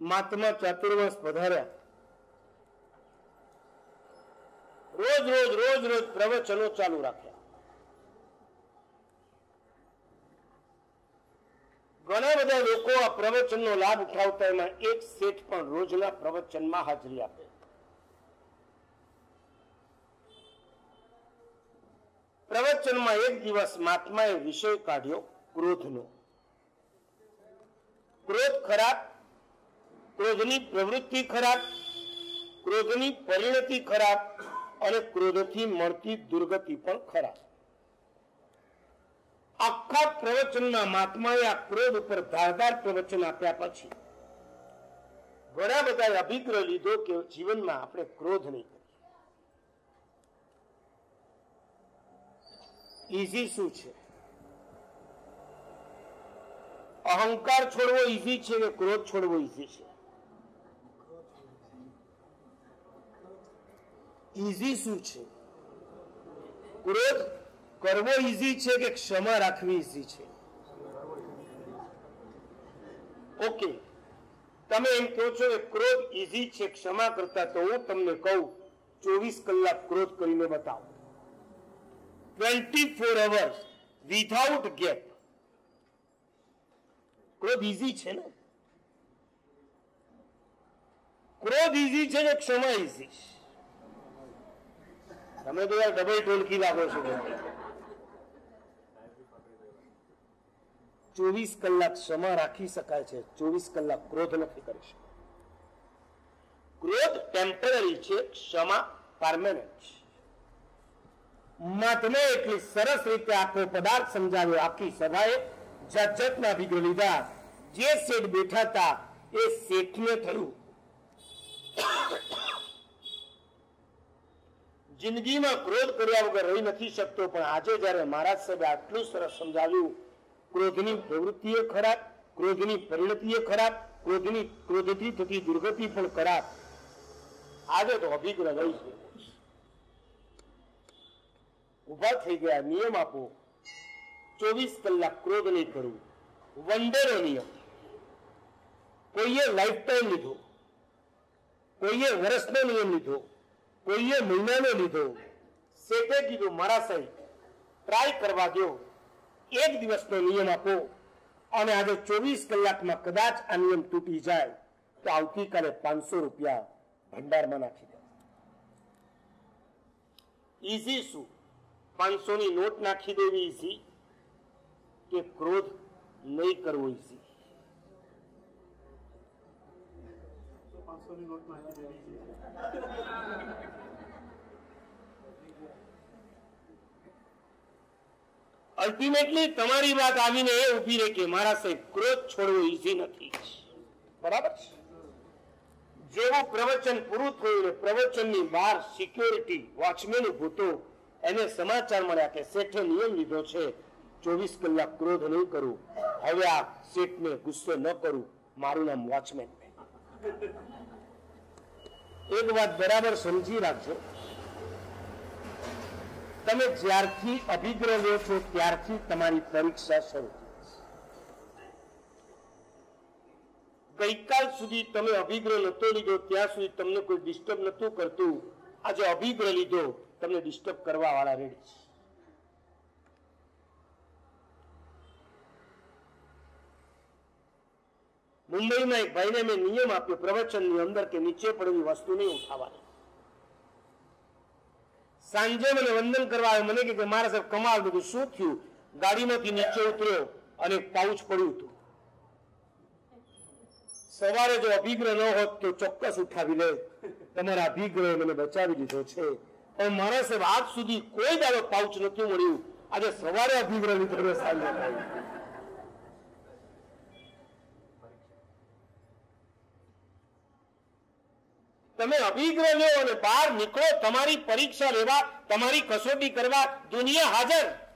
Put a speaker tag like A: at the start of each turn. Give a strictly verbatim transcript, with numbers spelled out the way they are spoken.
A: મહાત્મા ચાતુર્માસ પધાર્યા. રોજ રોજ રોજ રોજ પ્રવચનો ચાલુ રાખ્યા. ઘણા બધા લોકો આ પ્રવચનનો લાભ ઉઠાવતા. એમાં એક શેઠ પણ રોજના પ્રવચનમાં હાજરી આપે. પ્રવચનમાં એક દિવસ મહાત્માએ વિષય કાઢ્યો ક્રોધનો. ક્રોધ ખરાબ, ક્રોધની પ્રવૃત્તિ ખરાબ, ક્રોધની પરિણતિ ખરાબ અને ક્રોધથી મળતી દુર્ગતિ પણ ખરાબ. આખા પ્રવચનમાં મહાત્માએ આ ક્રોધ ઉપર ધારદાર પ્રવચન આપ્યા પછી ઘણા બધા અભિપ્રાય લીધો કે જીવનમાં આપણે ક્રોધ નહીં કરીએ. ઈઝી શું છે? અહંકાર છોડવો ઈઝી છે કે ક્રોધ છોડવો ઈઝી છે? ઈઝી શું છે? ક્રોધ કરવો ઈઝી છે કે ક્ષમા રાખવી ઈઝી છે? ઓકે, તમે એમ કહો છો કે ક્રોધ ઈઝી છે ક્ષમા કરતા, તો હું તમને કહું ચોવીસ કલાક ક્રોધ કરીને બતાવો. Twenty four hours without gap. ક્રોધ ઈઝી છે ને? ક્રોધ ઈઝી છે કે ક્ષમા ઈઝી છે? તમે તો યાર ડબલ ટોલકી લાગો છો. ચોવીસ કલાક ક્ષમા રાખી શકાય છે, ચોવીસ કલાક ક્રોધ નથી કરી શકાય. ક્રોધ ટેમ્પરરી છે, ક્ષમા પરમેનન્ટ છે. મહાત્માએ એટલી સરસ રીતે આખો પદાર્થ સમજાવ્યો. આખી સભાએ જાત જાતના અભિપ્રાય લીધા. જે શેઠ બેઠા હતા એ શેઠને થયું જિંદગીમાં ક્રોધ કર્યા વગર રહી નથી શકતો. પણ આજે જયારે મહારાજ સાહેબે આટલું સરસ સમજાવ્યું, ક્રોધની પ્રવૃત્તિ ખરાબ, ક્રોધની પરિણતિ ખરાબ, ક્રોધની ક્રોધથી થતી દુર્ગતિ પણ ખરાબ. આજે તો અભિગ્રહ રહી છે. ઉભા થઈ ગયા. નિયમ આપો, ચોવીસ કલાક ક્રોધ નહીં કરવું. વંડેનો નિયમ. કોઈએ લાઈફ ટાઈમ લીધો, કોઈએ વર્ષનો નિયમ લીધો, કોઈએ મહિનાનો લીધો. શેઠે કીધું મારા સાહેબ ટ્રાય કરવા દો, એક દિવસનો નિયમ આપો, અને આજે ચોવીસ કલાકમાં કદાચ આ નિયમ તૂટી જાય તો આવતીકાલે પાંચસો રૂપિયા ભંડારમાં નાખી દે. ઈઝી શું? પાંચસો ની નોટ નાખી દેવી ઈઝી કે ક્રોધ નહીં કરવો ઈઝી? અલ્ટિમેટલી તમારી વાત આવીને એ ઉભી રહે કે મારા સાહેબ ક્રોધ છોડવો ઈઝી નથી. બરાબર છે. જેવું પ્રવચન પૂરું થયું ને પ્રવચનની બહાર સિક્યોરિટી વોચમેન ઉભો હતો, એને સમાચાર મળ્યા કે શેઠે નિયમ લીધો છે ચોવીસ કલાક ક્રોધ નહીં કરું. હવે આ શેઠને ગુસ્સો ન કરું, મારું નામ વોચમેન. એક વાત બરાબર સમજી રાખજો, તમે જ્યારથી અભિગ્રહ લો છો ત્યારથી તમારી પરીક્ષા શરૂ. ગઈકાલ સુધી તમે અભિગ્રહ નતો લીધો ત્યાં સુધી તમને કોઈ ડિસ્ટર્બ નતું કરતું. આજે અભિગ્રહ લીધો, તમને ડિસ્ટર્બ કરવા વાળા રેડી છે. મુંબઈમાં એક ભાઈને મેં નિયમ આપ્યો પ્રવચનની અંદર કે નીચે પડેલી વસ્તુ નહીં ઉઠાવવાની. સાંજે મને વંદન કરવા આવ્યો. મને કે મારા સાહેબ કમાલ, બધું શું થયું? ગાડીમાંથી નીચે ઉતર્યો અને પાઉચ પડ્યું હતું. સવારે જો અભિગ્રહ ન હોત તો ચોક્કસ ઉઠાવી લે. તમારા અભિગ્રહ મને બચાવી લીધો છે. પણ મારા સાહેબ આજ સુધી કોઈ દાડો પાઉચ નથી મળ્યું. આજે સવારે અભિગ્રહ લીધો, સાંજે તમે અભિગ્રહ લો અને બહાર નીકળો. તમારી પરીક્ષા લેવા, તમારી કસોટી કરવા દુનિયા હાજર.